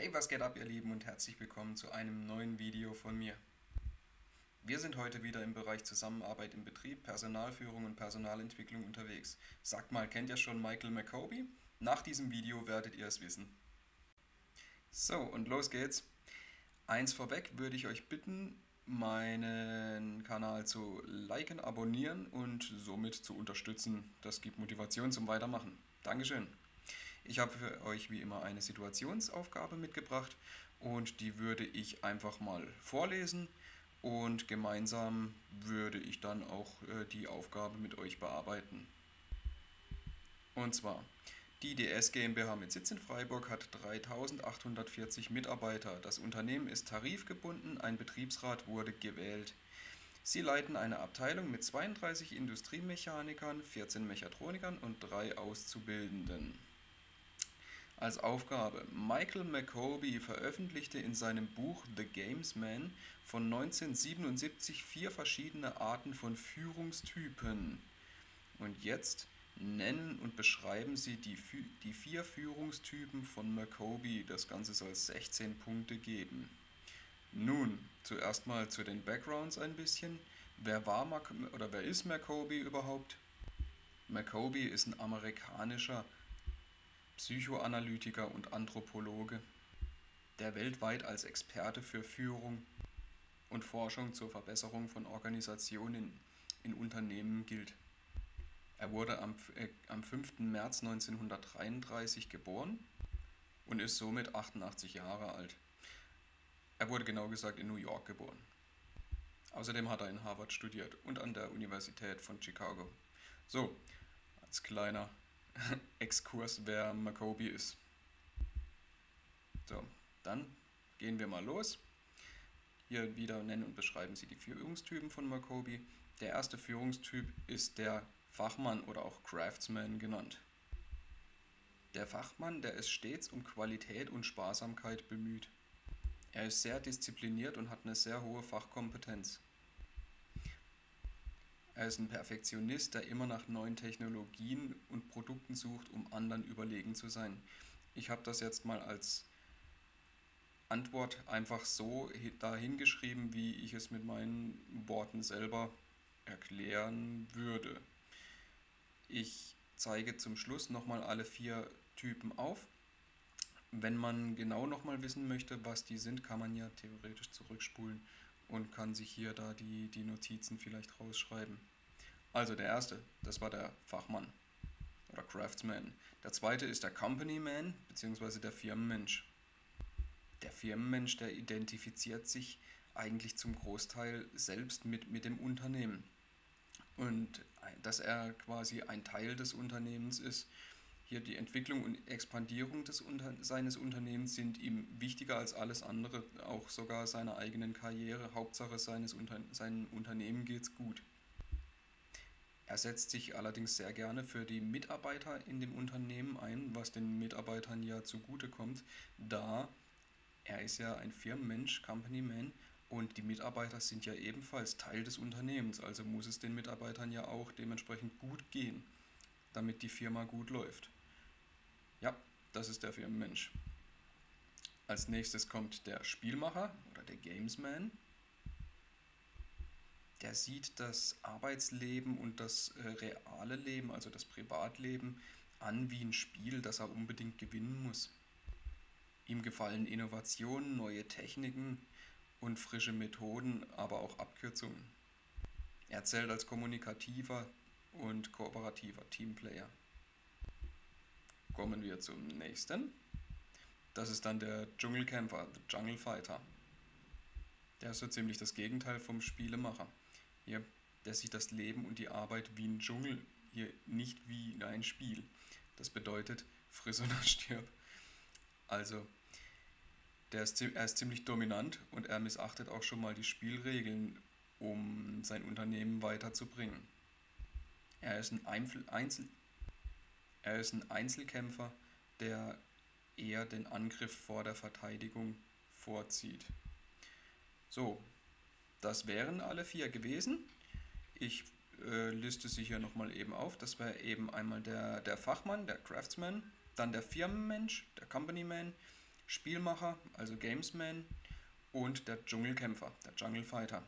Hey, was geht ab, ihr Lieben, und herzlich willkommen zu einem neuen Video von mir. Wir sind heute wieder im Bereich Zusammenarbeit im Betrieb, Personalführung und Personalentwicklung unterwegs. Sagt mal, kennt ihr schon Michael McCoby? Nach diesem Video werdet ihr es wissen. So, und los geht's. Eins vorweg würde ich euch bitten, meinen Kanal zu liken, abonnieren und somit zu unterstützen. Das gibt Motivation zum Weitermachen. Dankeschön. Ich habe für euch wie immer eine Situationsaufgabe mitgebracht und die würde ich einfach mal vorlesen und gemeinsam würde ich dann auch die Aufgabe mit euch bearbeiten. Und zwar, die DS GmbH mit Sitz in Freiburg hat 3.840 Mitarbeiter. Das Unternehmen ist tarifgebunden, ein Betriebsrat wurde gewählt. Sie leiten eine Abteilung mit 32 Industriemechanikern, 14 Mechatronikern und 3 Auszubildenden. Als Aufgabe: Michael McCoby veröffentlichte in seinem Buch The Gamesman von 1977 4 verschiedene Arten von Führungstypen. Und jetzt nennen und beschreiben Sie die 4 Führungstypen von McCoby. Das Ganze soll 16 Punkte geben. Nun, zuerst mal zu den Backgrounds ein bisschen. Wer ist McCoby überhaupt? McCoby ist ein amerikanischer Psychoanalytiker und Anthropologe, der weltweit als Experte für Führung und Forschung zur Verbesserung von Organisationen in Unternehmen gilt. Er wurde am 5. März 1933 geboren und ist somit 88 Jahre alt. Er wurde genau gesagt in New York geboren. Außerdem hat er in Harvard studiert und an der Universität von Chicago. So, als kleiner Exkurs, wer McCoby ist. So, dann gehen wir mal los. Hier wieder nennen und beschreiben Sie die Führungstypen von McCoby. Der erste Führungstyp ist der Fachmann oder auch Craftsman genannt. Der Fachmann, der ist stets um Qualität und Sparsamkeit bemüht. Er ist sehr diszipliniert und hat eine sehr hohe Fachkompetenz. Er ist ein Perfektionist, der immer nach neuen Technologien und Produkten sucht, um anderen überlegen zu sein. Ich habe das jetzt mal als Antwort einfach so dahingeschrieben, wie ich es mit meinen Worten selber erklären würde. Ich zeige zum Schluss nochmal alle 4 Typen auf. Wenn man genau nochmal wissen möchte, was die sind, kann man ja theoretisch zurückspulen und kann sich hier da die Notizen vielleicht rausschreiben. Also der erste, das war der Fachmann oder Craftsman. Der zweite ist der Company Man bzw. der Firmenmensch. Der Firmenmensch, der identifiziert sich eigentlich zum Großteil selbst mit dem Unternehmen. Und dass er quasi ein Teil des Unternehmens ist. Hier die Entwicklung und Expandierung seines Unternehmens sind ihm wichtiger als alles andere, auch sogar seiner eigenen Karriere. Hauptsache seinem Unternehmen geht's gut. Er setzt sich allerdings sehr gerne für die Mitarbeiter in dem Unternehmen ein, was den Mitarbeitern ja zugutekommt, da er ist ja ein Firmenmensch, Company Man, und die Mitarbeiter sind ja ebenfalls Teil des Unternehmens, also muss es den Mitarbeitern ja auch dementsprechend gut gehen, damit die Firma gut läuft. Ja, das ist der Firmenmensch. Als nächstes kommt der Spielmacher oder der Gamesman. Der sieht das Arbeitsleben und das reale Leben, also das Privatleben, an wie ein Spiel, das er unbedingt gewinnen muss. Ihm gefallen Innovationen, neue Techniken und frische Methoden, aber auch Abkürzungen. Er zählt als kommunikativer und kooperativer Teamplayer. Kommen wir zum nächsten. Das ist dann der Dschungelkämpfer, der Jungle Fighter. Der ist so ziemlich das Gegenteil vom Spielemacher. Hier, der sieht das Leben und die Arbeit wie ein Dschungel, hier nicht wie ein Spiel. Das bedeutet, friss oder stirb. Also, er ist ziemlich dominant und er missachtet auch schon mal die Spielregeln, um sein Unternehmen weiterzubringen. Er ist er ist ein Einzelkämpfer, der eher den Angriff vor der Verteidigung vorzieht. So, das wären alle 4 gewesen. Ich liste sie hier nochmal eben auf. Das wäre eben einmal der Fachmann, der Craftsman, dann der Firmenmensch, der Company Man, Spielmacher, also Gamesman, und der Dschungelkämpfer, der Jungle Fighter.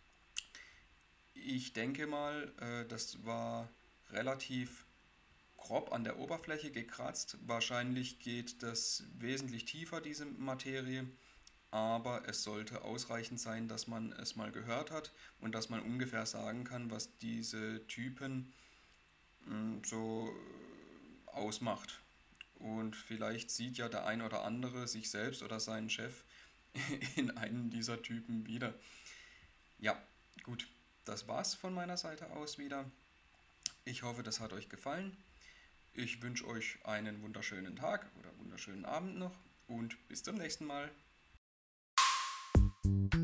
Ich denke mal, das war relativ grob an der Oberfläche gekratzt. Wahrscheinlich geht das wesentlich tiefer, diese Materie, aber es sollte ausreichend sein, dass man es mal gehört hat und dass man ungefähr sagen kann, was diese Typen so ausmacht. Und vielleicht sieht ja der ein oder andere sich selbst oder seinen Chef in einem dieser Typen wieder. Ja, gut, das war's von meiner Seite aus wieder. Ich hoffe, das hat euch gefallen. Ich wünsche euch einen wunderschönen Tag oder wunderschönen Abend noch und bis zum nächsten Mal.